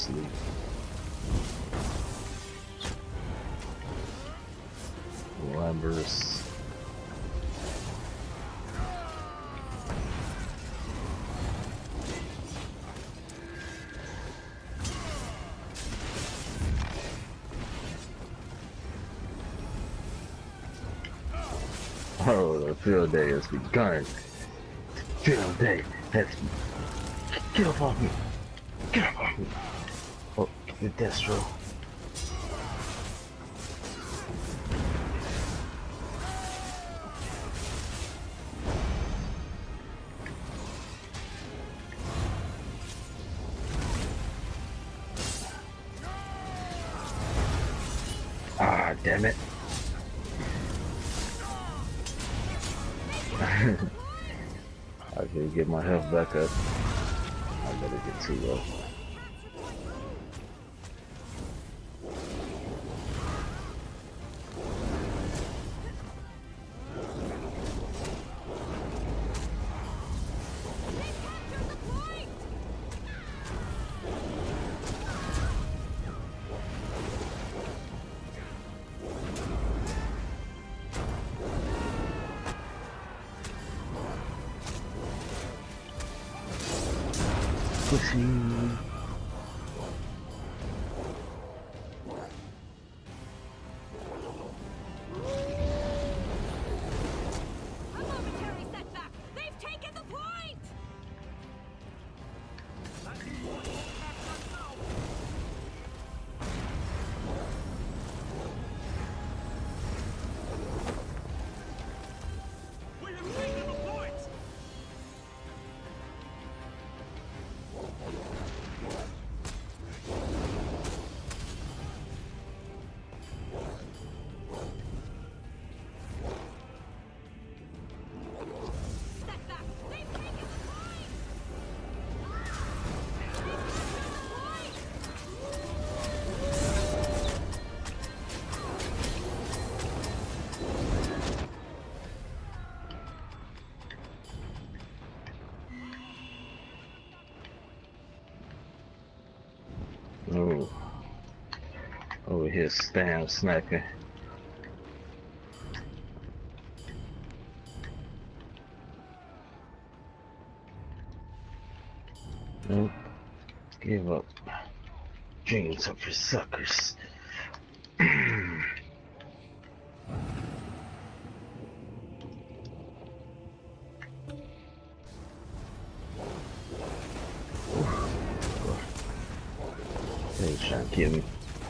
sleep. Labrous. Oh, the field day has begun. Field day has begun. Get up off me! Get up off me! Oh, the Destro. Ah, damn it. I can get my health back up. I better get too low. Pushing. A momentary setback. They've taken the point. We have taken the point. Setback. They've taken the point. Oh, over here, spam sniping. Nope, give up. Dreams are for suckers. They trying to kill me.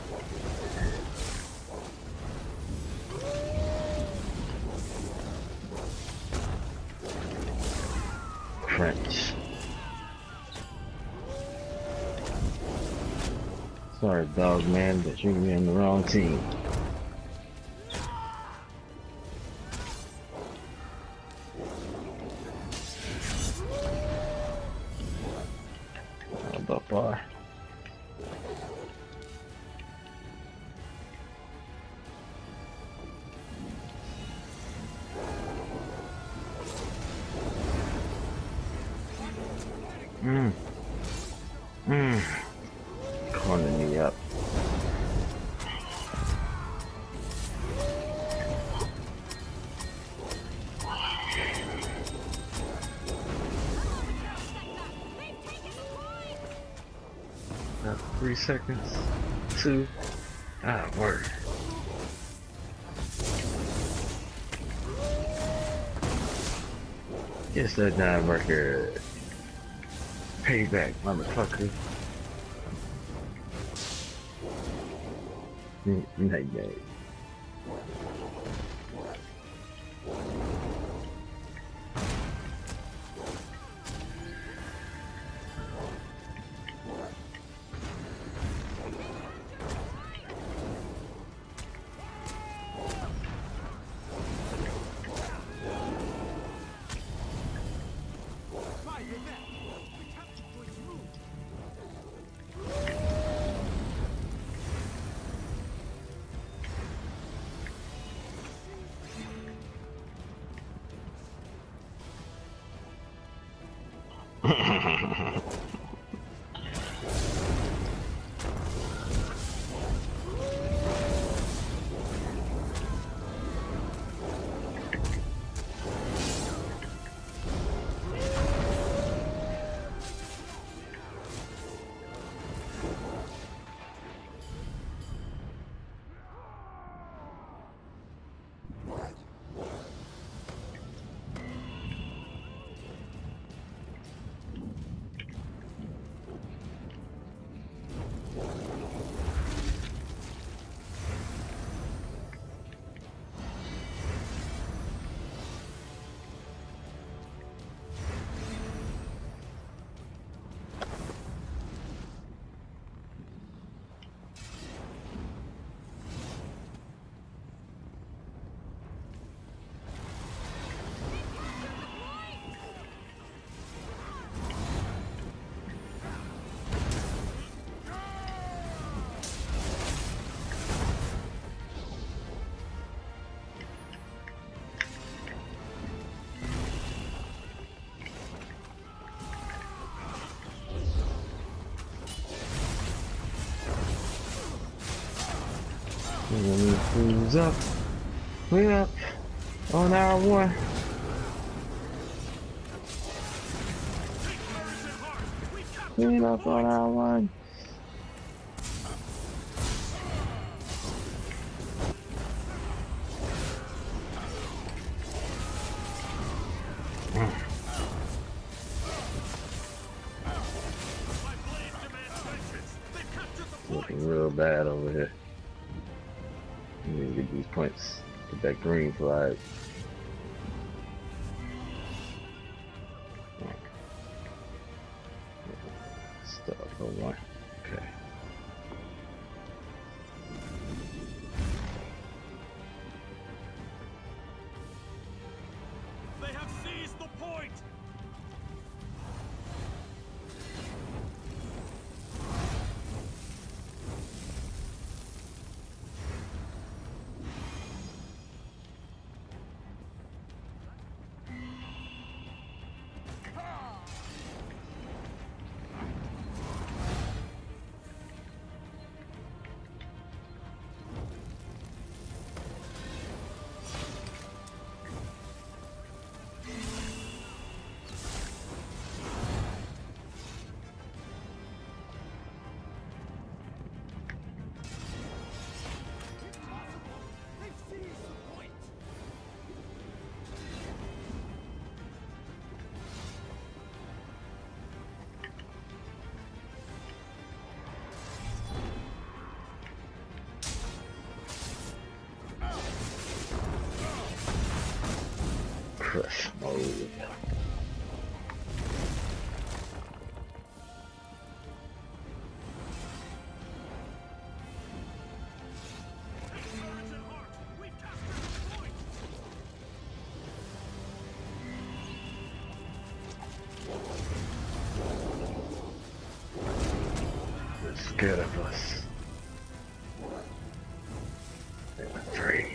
French. Sorry, dog man, but you're on the wrong team. How about bar? Corner me up. About 3 seconds. 2. Ah, word. Yes, that dime worker. Payback, motherfucker. Night day. Let me cruise up. Clean up on hour one. Clean up on hour one. Looking real bad over here. We need to get these points. Get that green flag. Stuff for one. Okay. They have seized the point! Crush mode. They're scared of us. They're afraid.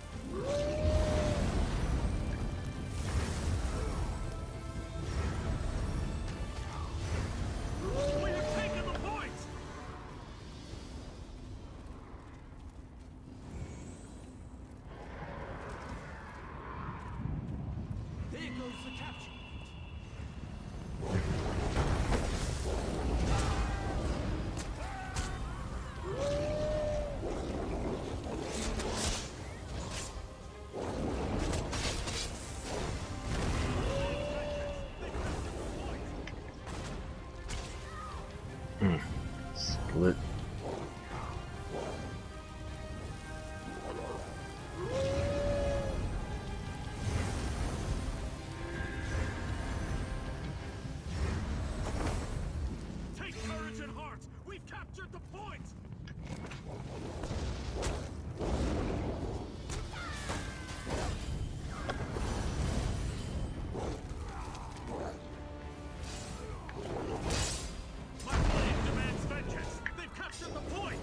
Split. Take courage and heart! We've captured the point! My blade demands vengeance! They've captured the point!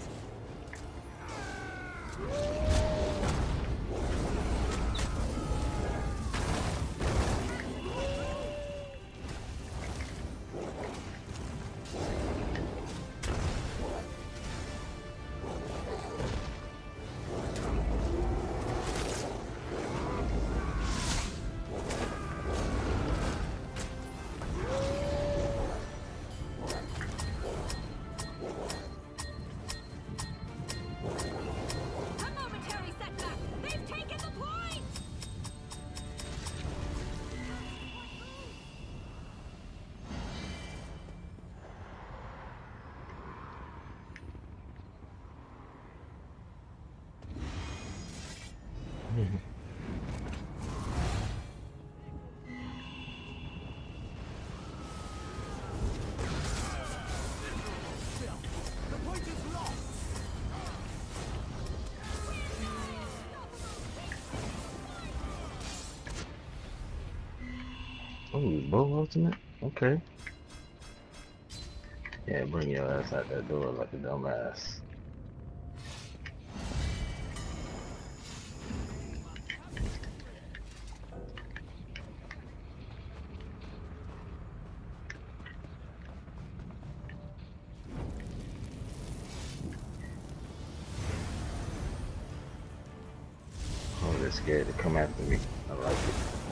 A momentary setback. They've taken the point. The point is lost! Oh, bow ultimate? Okay. Yeah, bring your ass out that door like a dumbass. scared to come after me. I like it.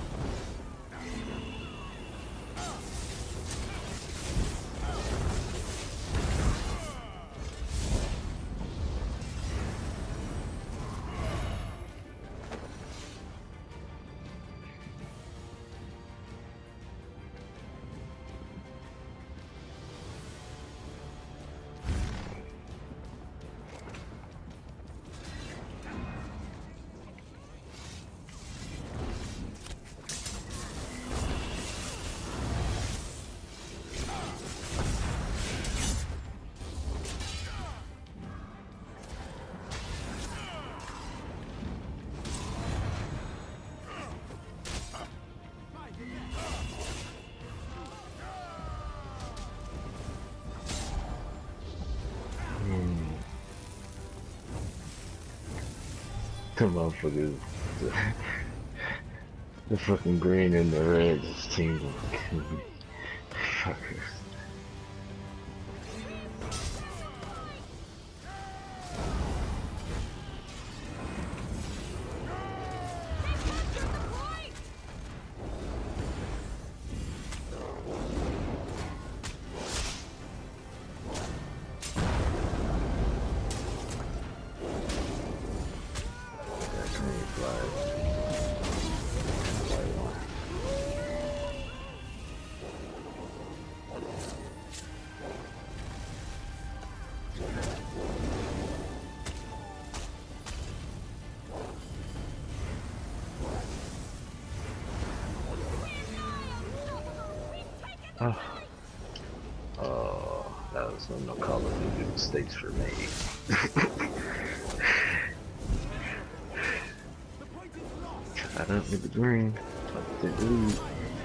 The motherfuckers, the fucking green and the red just tingling. Fuckers. Oh, that was when the Call of Duty mistakes were made. Tied up with the green, up the blue.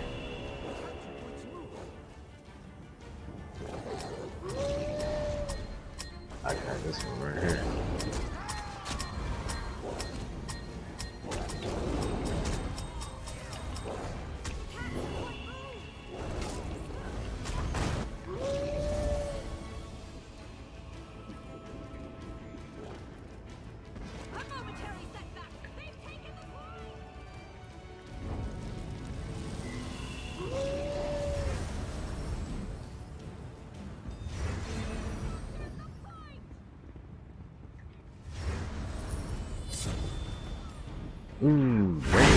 I got this one right here. Right.